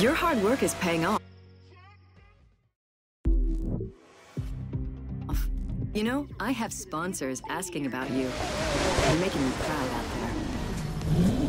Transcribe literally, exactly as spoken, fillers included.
Your hard work is paying off. You know, I have sponsors asking about you. You're making me proud out there.